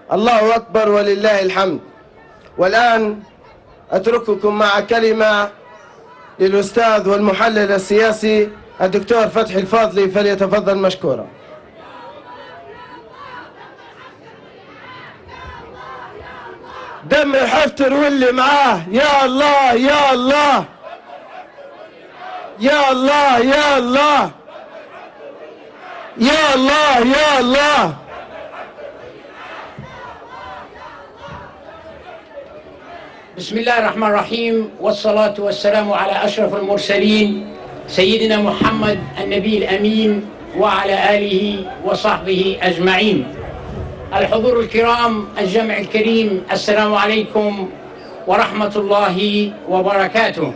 الله أكبر ولله الحمد. والآن أترككم مع كلمة للأستاذ والمحلل السياسي الدكتور فتحي الفاضلي، فليتفضل مشكورا. دم حفتر واللي معاه، يا الله يا الله يا الله يا الله يا الله يا الله. بسم الله الرحمن الرحيم، والصلاة والسلام على أشرف المرسلين سيدنا محمد النبي الأمين وعلى آله وصحبه أجمعين. الحضور الكرام، الجمع الكريم، السلام عليكم ورحمة الله وبركاته.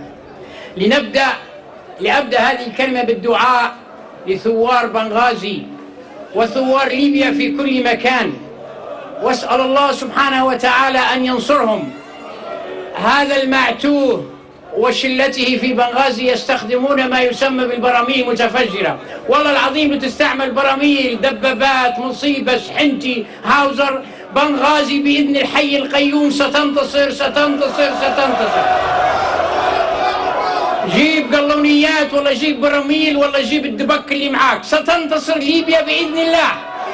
لأبدأ هذه الكلمة بالدعاء لثوار بنغازي وثوار ليبيا في كل مكان، واسأل الله سبحانه وتعالى أن ينصرهم. هذا المعتوه وشلته في بنغازي يستخدمون ما يسمى بالبراميل المتفجرة، والله العظيم بتستعمل براميل، دبابات، مصيبة، شحنتي، هاوزر. بنغازي بإذن الحي القيوم ستنتصر ستنتصر ستنتصر. جيب قلونيات ولا جيب براميل ولا جيب الدبك اللي معاك، ستنتصر ليبيا بإذن الله.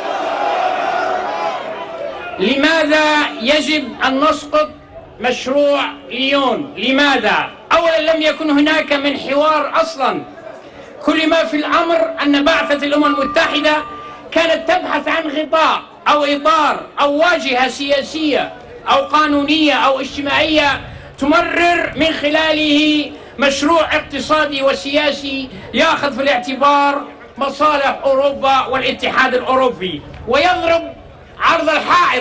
لماذا يجب أن نسقط مشروع ليون؟ لماذا؟ أولا لم يكن هناك من حوار أصلا. كل ما في الأمر أن بعثة الأمم المتحدة كانت تبحث عن غطاء أو إطار أو واجهة سياسية أو قانونية أو اجتماعية تمرر من خلاله مشروع اقتصادي وسياسي يأخذ في الاعتبار مصالح أوروبا والاتحاد الأوروبي، ويضرب عرض الحائط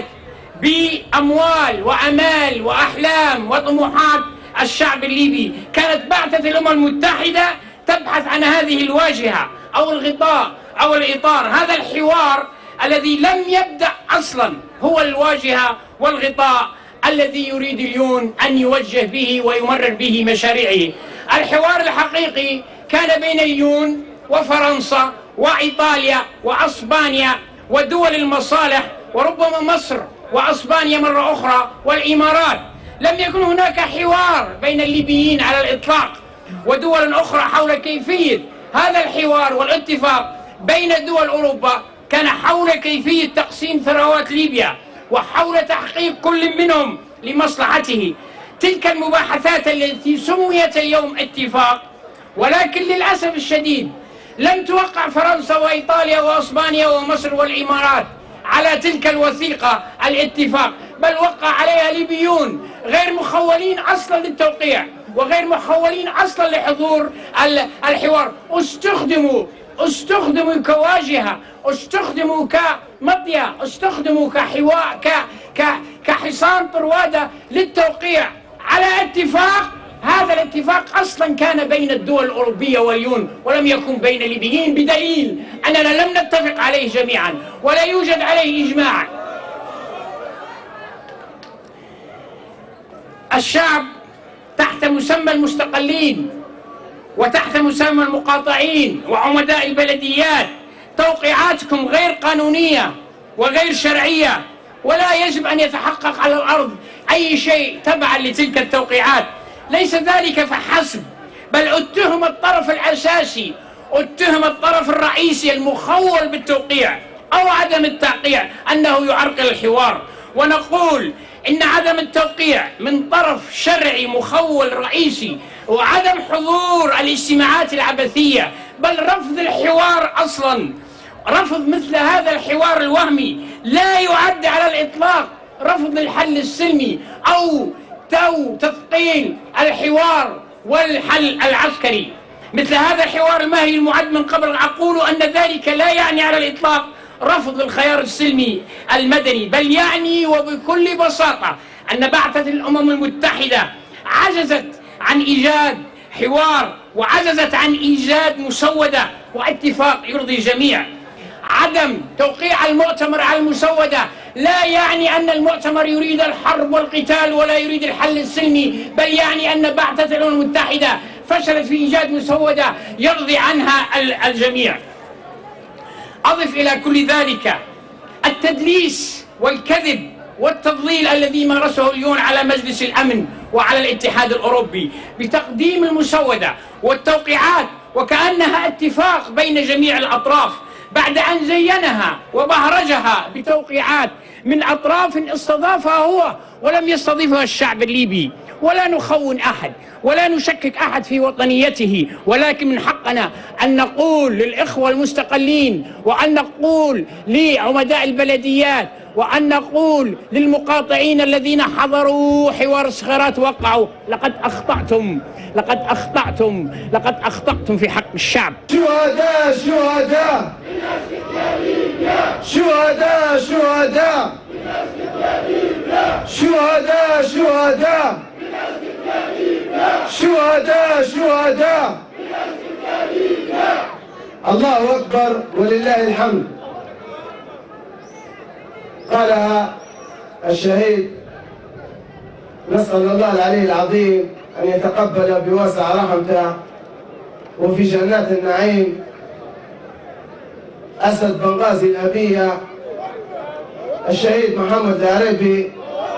بأموال وأمال وأحلام وطموحات الشعب الليبي. كانت بعثة الأمم المتحدة تبحث عن هذه الواجهة أو الغطاء أو الإطار. هذا الحوار الذي لم يبدأ أصلا هو الواجهة والغطاء الذي يريد اليون أن يوجه به ويمرر به مشاريعه. الحوار الحقيقي كان بين اليون وفرنسا وإيطاليا وأسبانيا ودول المصالح، وربما مصر وأسبانيا مرة أخرى والإمارات. لم يكن هناك حوار بين الليبيين على الإطلاق ودول أخرى حول كيفية هذا الحوار. والاتفاق بين دول أوروبا كان حول كيفية تقسيم ثروات ليبيا وحول تحقيق كل منهم لمصلحته. تلك المباحثات التي سميت اليوم اتفاق، ولكن للأسف الشديد لم توقع فرنسا وإيطاليا وأسبانيا ومصر والإمارات على تلك الوثيقة الاتفاق، بل وقع عليها ليبيون غير مخولين أصلا للتوقيع وغير مخولين أصلا لحضور الحوار. استخدموا كواجهة، استخدموا كمطية، استخدموا كحوار كحصان طروادة للتوقيع على اتفاق. هذا الاتفاق أصلا كان بين الدول الأوروبية واليون ولم يكن بين الليبيين، بدليل أننا لم نتفق عليه جميعا ولا يوجد عليه إجماع. الشعب تحت مسمى المستقلين وتحت مسمى المقاطعين وعمداء البلديات، توقيعاتكم غير قانونية وغير شرعية، ولا يجب أن يتحقق على الأرض أي شيء تبعا لتلك التوقيعات. ليس ذلك فحسب، بل اتهم الطرف الأساسي، اتهم الطرف الرئيسي المخول بالتوقيع أو عدم التوقيع أنه يعرقل الحوار. ونقول إن عدم التوقيع من طرف شرعي مخول رئيسي وعدم حضور الاجتماعات العبثية، بل رفض الحوار أصلا، رفض مثل هذا الحوار الوهمي لا يعد على الإطلاق رفض للحل السلمي أو تثقيل الحوار والحل العسكري. مثل هذا الحوار المهري المعد من قبل، أقول أن ذلك لا يعني على الإطلاق رفض الخيار السلمي المدني، بل يعني وبكل بساطة أن بعثة الأمم المتحدة عجزت عن إيجاد حوار وعجزت عن إيجاد مسودة واتفاق يرضي الجميع. عدم توقيع المؤتمر على المسودة لا يعني أن المؤتمر يريد الحرب والقتال ولا يريد الحل السلمي، بل يعني أن بعثة الأمم المتحدة فشلت في إيجاد مسودة يرضي عنها الجميع. أضف إلى كل ذلك التدليس والكذب والتضليل الذي مارسه اليون على مجلس الأمن وعلى الاتحاد الأوروبي بتقديم المسودة والتوقيعات وكأنها اتفاق بين جميع الأطراف، بعد أن زينها وبهرجها بتوقيعات من أطراف استضافها هو ولم يستضيفها الشعب الليبي. ولا نخون أحد ولا نشكك أحد في وطنيته، ولكن من حقنا أن نقول للإخوة المستقلين، وأن نقول لعمداء البلديات، وأن نقول للمقاطعين الذين حضروا حوار الصخيرات وقعوا: لقد أخطأتم، لقد أخطأتم، لقد أخطأتم في حق الشعب. شهداء شهداء شهداء شهداء شهداء شهداء شهداء شهداء. الله أكبر ولله الحمد. قالها الشهيد، نسأل الله العلي العظيم أن يتقبل بواسع رحمته وفي جنات النعيم أسد بنغازي الأبية الشهيد محمد العريبي،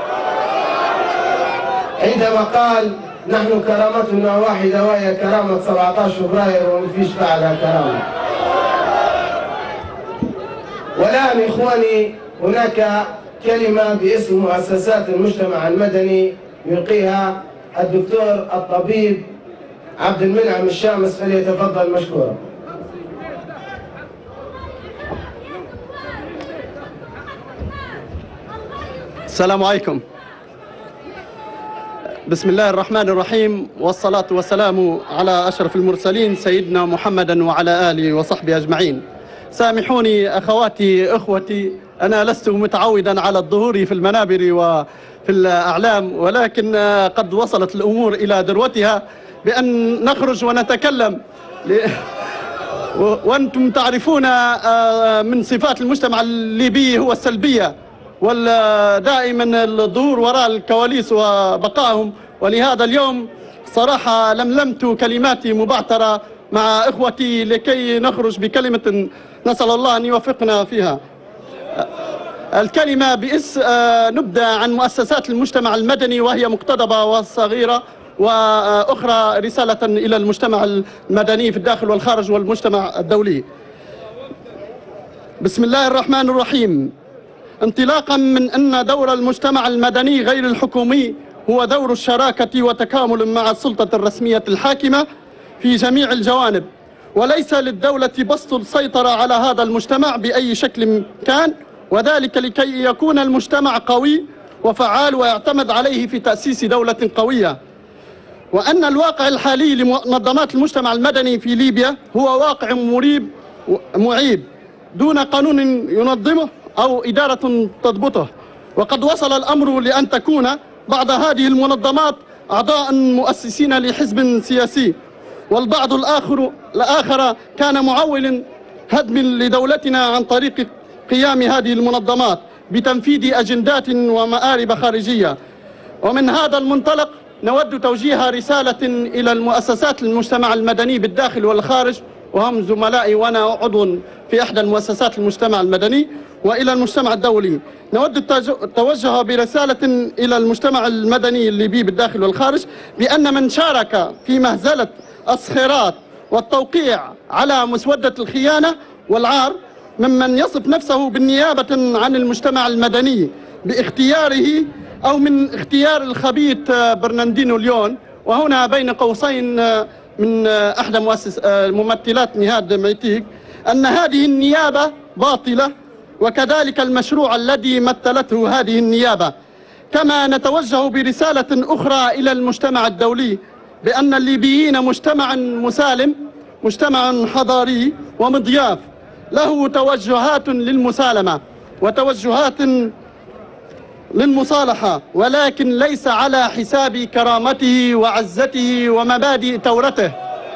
عندما قال: نحن كرامتنا واحدة وهي كرامة 17 فبراير ومفيش بعدها كرامة. والآن إخواني هناك كلمة باسم مؤسسات المجتمع المدني يلقيها الدكتور الطبيب عبد المنعم الشامس، فليتفضل مشكورا. السلام عليكم. بسم الله الرحمن الرحيم، والصلاة والسلام على أشرف المرسلين سيدنا محمد وعلى آله وصحبه أجمعين. سامحوني أخواتي إخوتي، أنا لست متعودا على الظهور في المنابر وفي الأعلام، ولكن قد وصلت الأمور إلى ذروتها بأن نخرج ونتكلم وأنتم تعرفون من صفات المجتمع الليبي هو السلبية، ودائما الظهور وراء الكواليس وبقائهم. ولهذا اليوم صراحة لملمت كلماتي مبعثرة مع إخوتي لكي نخرج بكلمة نسأل الله أن يوفقنا فيها. الكلمة نبدأ عن مؤسسات المجتمع المدني، وهي مقتضبة وصغيرة، وأخرى رسالة إلى المجتمع المدني في الداخل والخارج والمجتمع الدولي. بسم الله الرحمن الرحيم. انطلاقا من أن دور المجتمع المدني غير الحكومي هو دور الشراكة وتكامل مع السلطة الرسمية الحاكمة في جميع الجوانب، وليس للدولة بسط السيطرة على هذا المجتمع بأي شكل كان، وذلك لكي يكون المجتمع قوي وفعال ويعتمد عليه في تأسيس دولة قوية. وأن الواقع الحالي لمنظمات المجتمع المدني في ليبيا هو واقع مريب معيب دون قانون ينظمه أو إدارة تضبطه، وقد وصل الأمر لأن تكون بعض هذه المنظمات أعضاء مؤسسين لحزب سياسي، والبعض الآخر كان معول هدم لدولتنا عن طريق قيام هذه المنظمات بتنفيذ أجندات ومآرب خارجية. ومن هذا المنطلق نود توجيه رسالة إلى المؤسسات المجتمع المدني بالداخل والخارج، وهم زملائي وأنا عضو في إحدى المؤسسات المجتمع المدني، وإلى المجتمع الدولي. نود التوجه برسالة إلى المجتمع المدني الليبي بالداخل والخارج بأن من شارك في مهزلة الصخيرات والتوقيع على مسودة الخيانة والعار ممن يصف نفسه بالنيابة عن المجتمع المدني باختياره أو من اختيار الخبيث برناردينو ليون، وهنا بين قوسين من أحدى ممثلات نهاد ميتيك، أن هذه النيابة باطلة، وكذلك المشروع الذي مثلته هذه النيابة. كما نتوجه برسالة أخرى إلى المجتمع الدولي بأن الليبيين مجتمع مسالم، مجتمع حضاري ومضياف، له توجهات للمسالمة وتوجهات للمصالحة، ولكن ليس على حساب كرامته وعزته ومبادئ ثورته.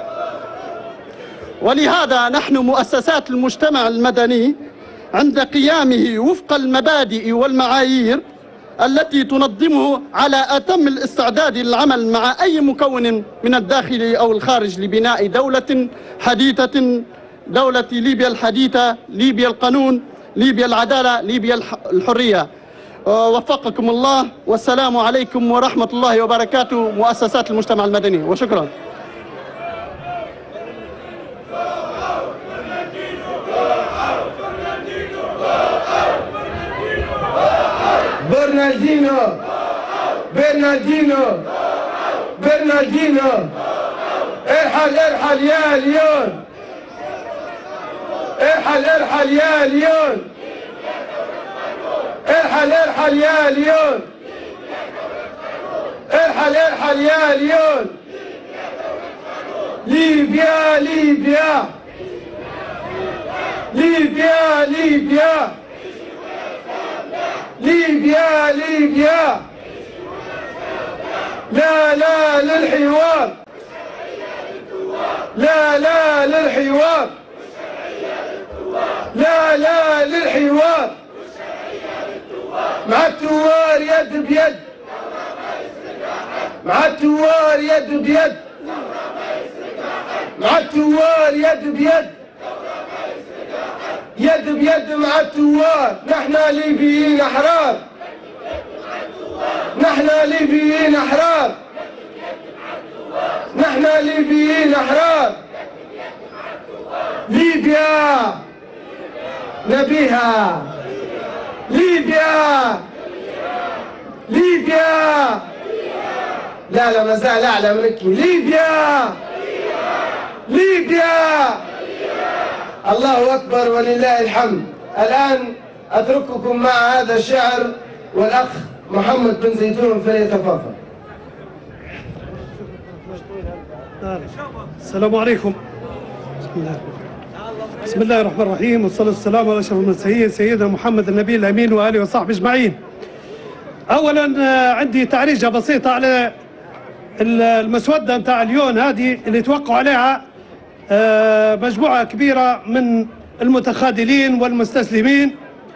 ولهذا نحن مؤسسات المجتمع المدني عند قيامه وفق المبادئ والمعايير التي تنظمه على أتم الاستعداد للعمل مع أي مكون من الداخل أو الخارج لبناء دولة حديثة، دولة ليبيا الحديثة، ليبيا القانون، ليبيا العدالة، ليبيا الحرية. وفقكم الله، والسلام عليكم ورحمة الله وبركاته مؤسسات المجتمع المدني، وشكرا. برناردينو برناردينو برناردينو ارحل ارحل يا ليون، ارحل ارحل يا ليون، ارحل ارحل يا ليون، ارحل ارحل يا ليون. ليبيا ليبيا ليبيا ليبيا ليبيا ليبيا. لا لا للحوار، لا لا للحوار، لا لا للحوار. مع الثوار يد بيد، مع الثوار يد بيد، مع الثوار يد بيد، يد بيد مع الثوار. نحن ليبيين أحرار، نحن ليبيين أحرار، نحن ليبيين أحرار. ليبيا نبيها، ليبيا ليبيا. لا لا مازال أعلى منك. ليبيا ليبيا. الله أكبر ولله الحمد. الآن أترككم مع هذا الشعر والأخ محمد بن زيتون فليتفضل. السلام عليكم. بسم الله الرحمن الرحيم، والصلاة والسلام على أشرف المرسلين سيدنا محمد النبي الأمين وآله وصحبه أجمعين. أولا عندي تعريجة بسيطة على المسودة نتاع اليون هذه اللي توقعوا عليها مجموعة كبيرة من المتخاذلين والمستسلمين.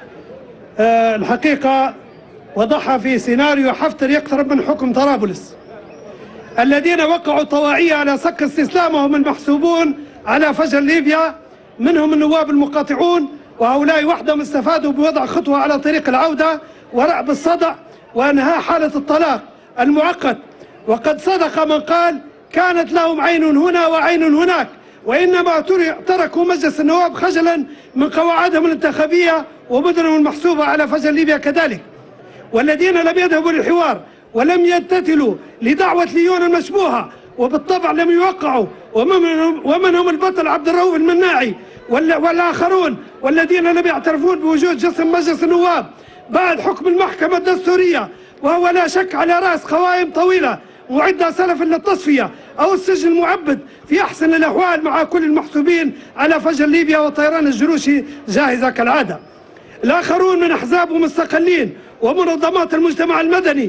الحقيقة وضعها في سيناريو حفتر يقترب من حكم طرابلس. الذين وقعوا طواعية على صك استسلامهم المحسوبون على فجر ليبيا، منهم النواب المقاطعون، وهؤلاء وحدهم استفادوا بوضع خطوة على طريق العودة ورعب الصدع وانهاء حالة الطلاق المؤقت. وقد صدق من قال كانت لهم عين هنا وعين هناك، وإنما تركوا مجلس النواب خجلا من قواعدهم الانتخابية ومدنهم المحسوبة على فجر ليبيا كذلك. والذين لم يذهبوا للحوار ولم يمتثلوا لدعوة ليون المشبوهة وبالطبع لم يوقعوا، ومنهم البطل عبد الرؤوف المناعي والآخرون، والذين لم يعترفون بوجود جسم مجلس النواب بعد حكم المحكمة الدستورية، وهو لا شك على رأس قوائم طويلة معدة سلف للتصفية أو السجن المعبد في أحسن الأحوال، مع كل المحسوبين على فجر ليبيا والطيران الجروشي جاهزة كالعادة. الآخرون من أحزاب ومستقلين ومنظمات المجتمع المدني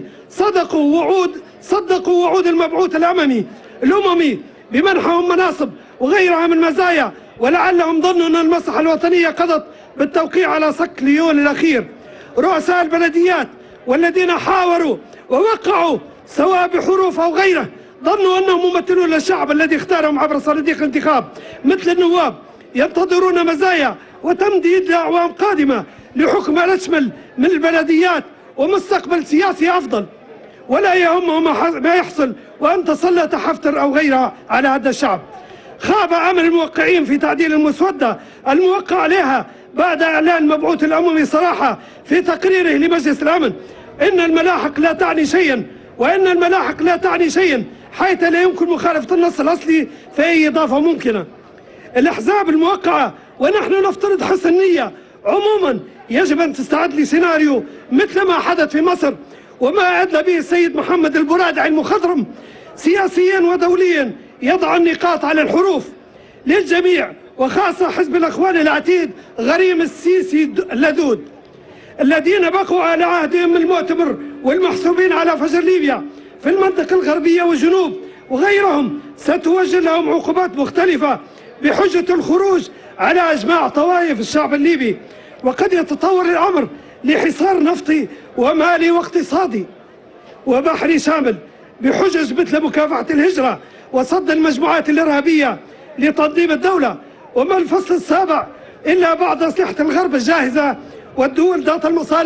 صدقوا وعود المبعوث الأممي بمنحهم مناصب وغيرها من مزايا، ولعلهم ظنوا أن المصلحة الوطنية قضت بالتوقيع على صك ليون الأخير. رؤساء البلديات والذين حاوروا ووقعوا سواء بحروف أو غيره ظنوا أنهم ممثلون للشعب الذي اختارهم عبر صناديق الانتخاب مثل النواب، ينتظرون مزايا وتمديد لأعوام قادمة لحكم الأشمل من البلديات ومستقبل سياسي أفضل، ولا يهمهم ما يحصل وأن تسلط حفتر أو غيرها على هذا الشعب. خاب أمل الموقعين في تعديل المسودة الموقع عليها بعد إعلان المبعوث الأممي صراحة في تقريره لمجلس الأمن إن الملاحق لا تعني شيئا، وإن الملاحق لا تعني شيئا حيث لا يمكن مخالفة النص الأصلي في أي إضافة ممكنة. الأحزاب الموقعة ونحن نفترض حسن النية عموما يجب أن تستعد لسيناريو مثل ما حدث في مصر وما أدلى به السيد محمد البرادعي المخضرم سياسيا ودوليا، يضع النقاط على الحروف للجميع، وخاصة حزب الأخوان العتيد غريم السيسي اللذوذ الذين بقوا على عهدهم المؤتمر والمحسوبين على فجر ليبيا في المنطقة الغربية والجنوب وغيرهم. ستوجه لهم عقوبات مختلفة بحجة الخروج على إجماع طوائف الشعب الليبي، وقد يتطور الأمر لحصار نفطي ومالي واقتصادي وبحري شامل بحجج مثل مكافحة الهجرة وصد المجموعات الإرهابية لتنظيم الدولة. وما الفصل السابع إلا بعد أسلحة الغرب الجاهزة والدول ذات المصالح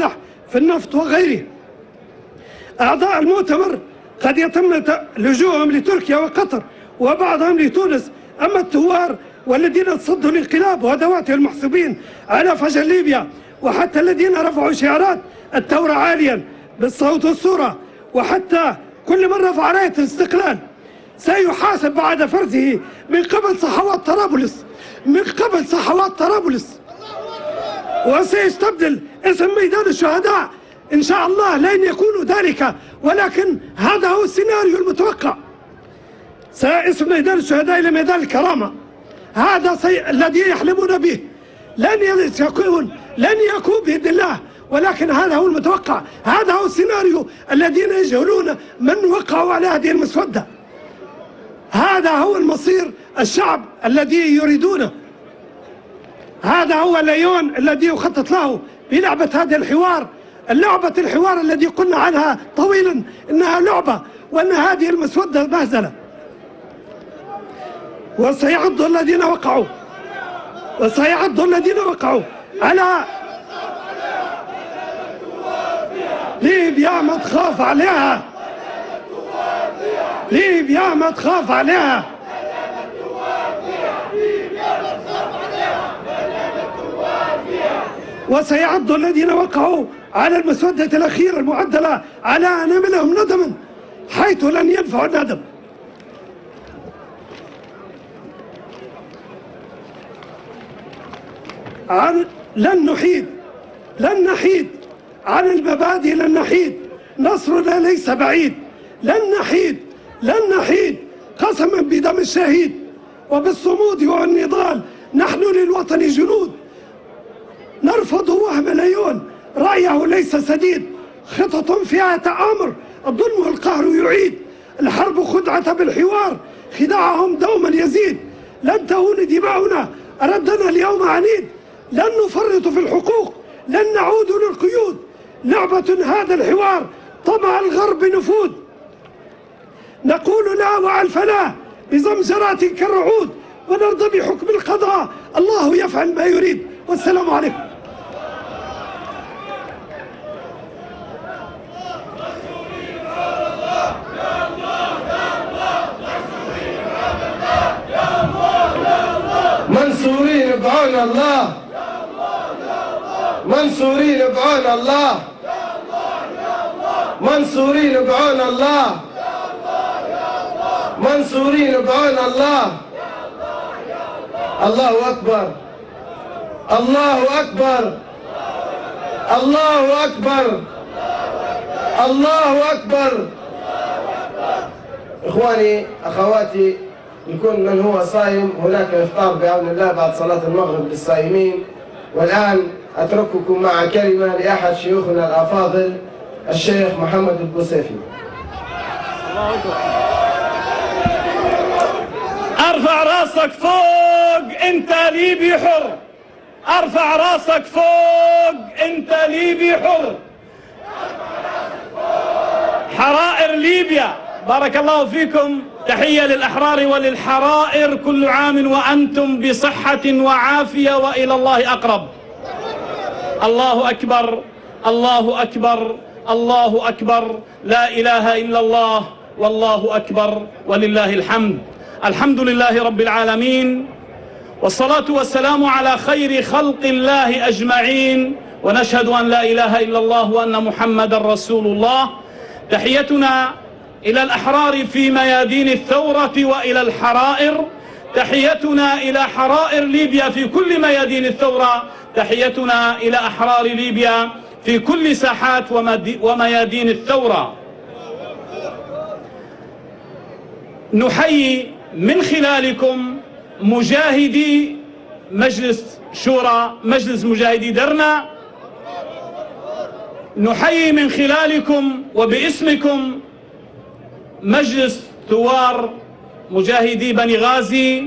في النفط وغيره. أعضاء المؤتمر قد يتم لجوءهم لتركيا وقطر وبعضهم لتونس، أما الثوار والذين صدوا الانقلاب وأدواته المحسوبين على فشل ليبيا، وحتى الذين رفعوا شعارات الثورة عاليا بالصوت والصورة، وحتى كل من رفع راية الاستقلال سيحاسب بعد فرزه من قبل صحوات طرابلس وسيستبدل اسم ميدان الشهداء إن شاء الله. لن يكون ذلك، ولكن هذا هو السيناريو المتوقع. اسم ميدان الشهداء إلى ميدان الكرامة، هذا الذي يحلمون به لن يكون بإذن الله، ولكن هذا هو المتوقع. هذا هو السيناريو الذين يجهلون من وقعوا على هذه المسودة. هذا هو المصير الشعب الذي يريدونه. هذا هو الليون الذي يخطط له بلعبة هذا الحوار، اللعبة الحوار الذي قلنا عنها طويلا إنها لعبة، وأن هذه المسودة مهزلة. وسيعض الذين وقعوا على ليبيا ما تخاف عليها، ليبيا ما تخاف عليها. وسيعض الذين وقعوا على المسودة الأخيرة المعدلة على أناملهم ندما حيث لن ينفع الندم. لن نحيد عن المبادئ، لن نحيد، نصرنا ليس بعيد. لن نحيد قسما بدم الشهيد، وبالصمود والنضال نحن للوطن جنود. نرفض وهم العيون، رأيه ليس سديد، خطط فيها تآمر، الظلم والقهر يعيد. الحرب خدعة بالحوار، خداعهم دوما يزيد. لن تهون دماؤنا، أردنا اليوم عنيد. لن نفرط في الحقوق، لن نعود للقيود. لعبة هذا الحوار طمع الغرب نفوذ. نقول لا وألف لا بزمجرات كالرعود، ونرضى بحكم القضاء، الله يفعل ما يريد. والسلام عليكم. منصورين بعون الله، منصورين بعون الله، منصورين بعون الله، منصورين بعون الله. الله أكبر، الله أكبر، الله أكبر، الله أكبر. إخواني أخواتي، لكل من هو صائم هناك إفطار بعون الله بعد صلاة المغرب للصائمين. والآن أترككم مع كلمة لأحد شيوخنا الأفاضل الشيخ محمد البوسيفي. ارفع راسك فوق انت ليبي حر، ارفع راسك فوق انت ليبي حر. حرائر ليبيا، بارك الله فيكم. تحية للأحرار وللحرائر، كل عام وأنتم بصحة وعافية وإلى الله أقرب. الله أكبر، الله أكبر، الله أكبر، لا إله إلا الله، والله أكبر ولله الحمد. الحمد لله رب العالمين، والصلاة والسلام على خير خلق الله أجمعين، ونشهد أن لا إله إلا الله وأن محمد رسول الله. تحيتنا إلى الأحرار في ميادين الثورة وإلى الحرائر، تحيتنا إلى حرائر ليبيا في كل ميادين الثورة، تحيتنا إلى أحرار ليبيا في كل ساحات وميادين الثورة. نحيي من خلالكم مجاهدي مجلس شورى، مجلس مجاهدي درنا. نحيي من خلالكم وباسمكم مجلس ثوار مجاهدي بني غازي.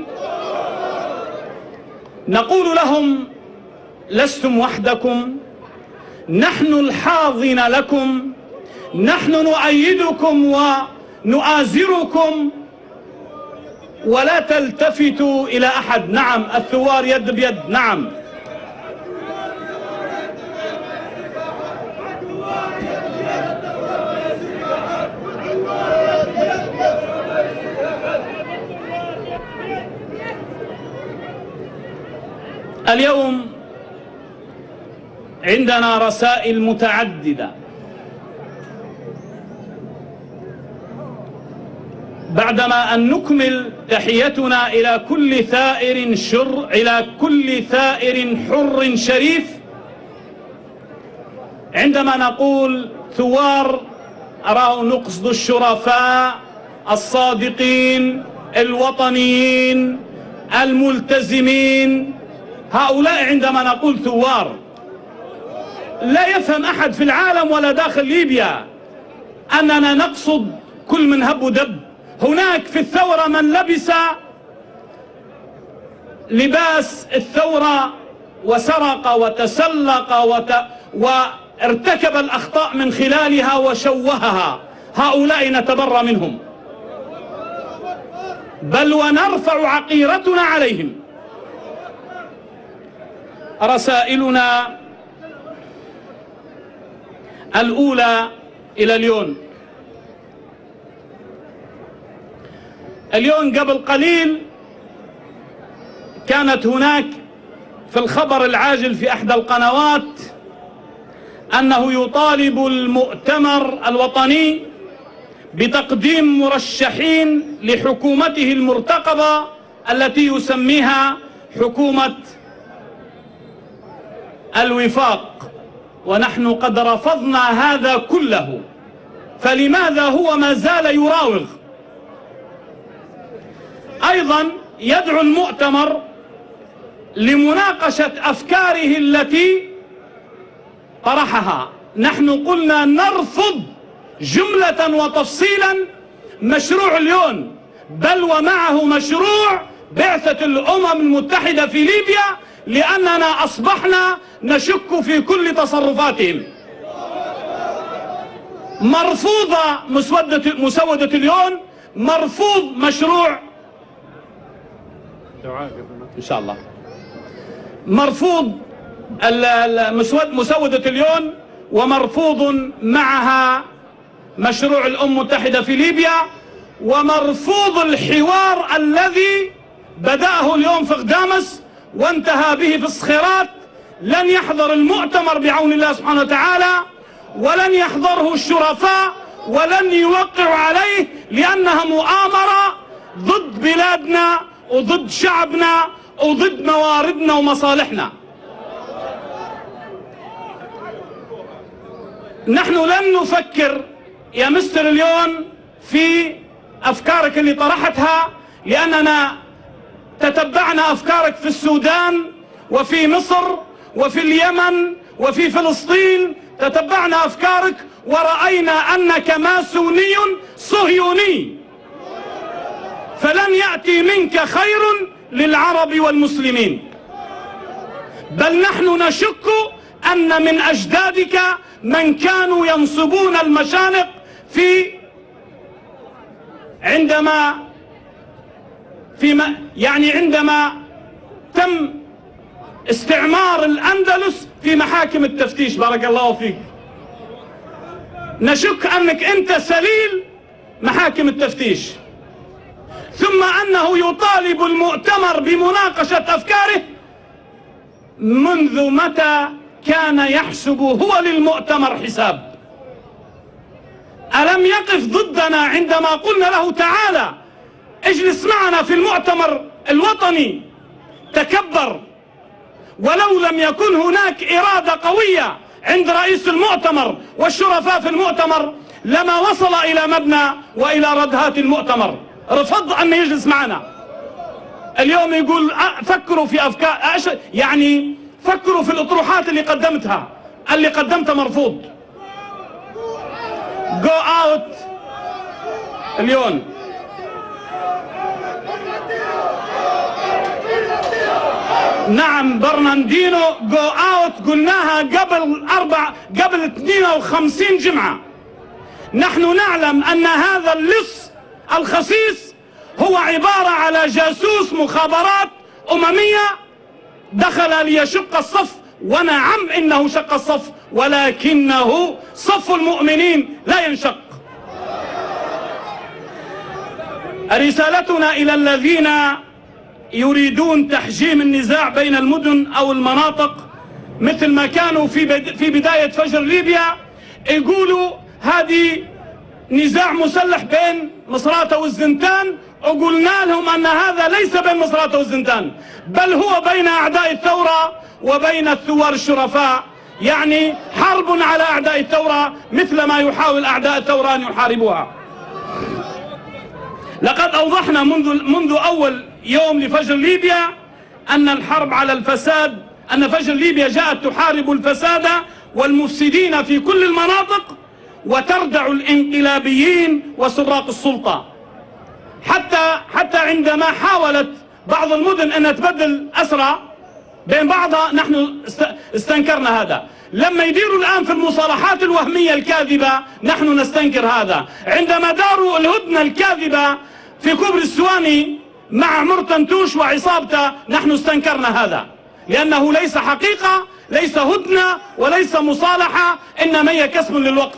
نقول لهم لستم وحدكم، نحن الحاضن لكم، نحن نؤيدكم ونؤازركم، ولا تلتفتوا إلى أحد. نعم، الثوار يد بيد. نعم، اليوم عندنا رسائل متعددة بعدما أن نكمل تحيتنا إلى كل ثائر حر شريف عندما نقول ثوار أراه نقصد الشرفاء الصادقين الوطنيين الملتزمين. هؤلاء عندما نقول ثوار لا يفهم أحد في العالم ولا داخل ليبيا أننا نقصد كل من هب ودب. هناك في الثورة من لبس لباس الثورة وسرق وتسلق وارتكب الأخطاء من خلالها وشوهها. هؤلاء نتبرى منهم بل ونرفع عقيرتنا عليهم. رسائلنا الأولى إلى اليون قبل قليل كانت هناك في الخبر العاجل في إحدى القنوات أنه يطالب المؤتمر الوطني بتقديم مرشحين لحكومته المرتقبة التي يسميها حكومة الوفاق، ونحن قد رفضنا هذا كله، فلماذا هو ما زال يراوغ؟ أيضا يدعو المؤتمر لمناقشة أفكاره التي طرحها. نحن قلنا نرفض جملة وتفصيلا مشروع اليون، بل ومعه مشروع بعثة الأمم المتحدة في ليبيا، لأننا أصبحنا نشك في كل تصرفاتهم. مرفوضة مسودة اليون، مرفوض مشروع إن شاء الله، مرفوض مسودة اليون، ومرفوض معها مشروع الأمم المتحدة في ليبيا، ومرفوض الحوار الذي بدأه اليوم في غدامس وانتهى به في الصخيرات. لن يحضر المؤتمر بعون الله سبحانه وتعالى، ولن يحضره الشرفاء، ولن يوقعوا عليه، لأنها مؤامرة ضد بلادنا وضد شعبنا وضد مواردنا ومصالحنا. نحن لن نفكر يا مستر اليون في أفكارك اللي طرحتها، لأننا تتبعنا أفكارك في السودان وفي مصر وفي اليمن وفي فلسطين، تتبعنا أفكارك ورأينا أنك ماسوني صهيوني، فلن يأتي منك خير للعرب والمسلمين. بل نحن نشك أن من أجدادك من كانوا ينصبون المشانق عندما تم استعمار الأندلس في محاكم التفتيش. بارك الله فيك. نشك أنك أنت سليل محاكم التفتيش. ثم أنه يطالب المؤتمر بمناقشة أفكاره. منذ متى كان يحسب هو للمؤتمر حساب؟ ألم يقف ضدنا عندما قلنا له تعالى اجلس معنا في المؤتمر الوطني؟ تكبر. ولو لم يكن هناك إرادة قوية عند رئيس المؤتمر والشرفاء في المؤتمر لما وصل إلى مبنى وإلى ردهات المؤتمر. رفض أن يجلس معنا. اليوم يقول فكروا في أفكار، يعني فكروا في الأطروحات اللي قدمتها مرفوض. go out اليوم. نعم برناردينو جو اوت قلناها قبل 52 جمعة. نحن نعلم أن هذا اللص الخسيس هو عبارة على جاسوس مخابرات أممية دخل ليشق الصف، ونعم إنه شق الصف، ولكنه صف المؤمنين لا ينشق. رسالتنا إلى الذين يريدون تحجيم النزاع بين المدن أو المناطق مثل ما كانوا في بداية فجر ليبيا يقولوا هذه نزاع مسلح بين مصراتة والزنتان، وقلنا لهم أن هذا ليس بين مصراتة والزنتان، بل هو بين أعداء الثورة وبين الثوار الشرفاء، يعني حرب على أعداء الثورة مثل ما يحاول أعداء الثورة أن يحاربوها. لقد أوضحنا منذ أول يوم لفجر ليبيا أن الحرب على الفساد، أن فجر ليبيا جاءت تحارب الفساد والمفسدين في كل المناطق وتردع الانقلابيين وسراق السلطة. حتى عندما حاولت بعض المدن أن تبدل أسرى بين بعضها نحن استنكرنا هذا. لما يديروا الآن في المصالحات الوهمية الكاذبة نحن نستنكر هذا. عندما داروا الهدنة الكاذبة في كوبري السواني مع مرتنتوش وعصابته نحن استنكرنا هذا، لأنه ليس حقيقة، ليس هدنة وليس مصالحة، إنما هي كسب للوقت.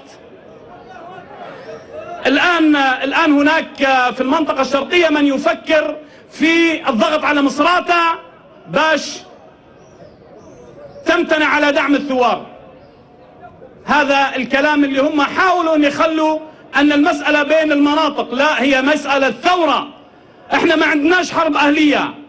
الآن هناك في المنطقة الشرقية من يفكر في الضغط على مصراتة باش تمتنع على دعم الثوار. هذا الكلام اللي هم حاولوا أن يخلوا أن المسألة بين المناطق، لا، هي مسألة ثورة. احنا ما عندناش حرب أهلية،